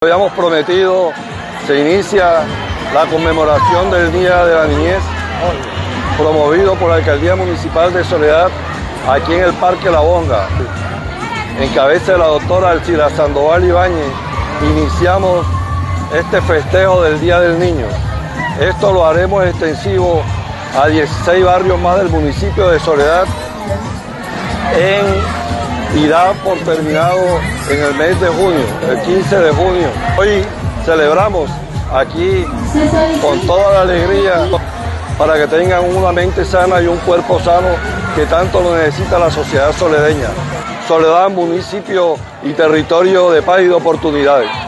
Habíamos prometido, se inicia la conmemoración del Día de la Niñez, promovido por la Alcaldía Municipal de Soledad, aquí en el Parque La Bonga. En cabeza de la doctora Alcira Sandoval Ibáñez, iniciamos este festejo del Día del Niño. Esto lo haremos extensivo a 16 barrios más del municipio de Soledad y da por terminado en el mes de junio, el 15 de junio. Hoy celebramos aquí con toda la alegría para que tengan una mente sana y un cuerpo sano que tanto lo necesita la sociedad soledeña. Soledad, municipio y territorio de paz y de oportunidades.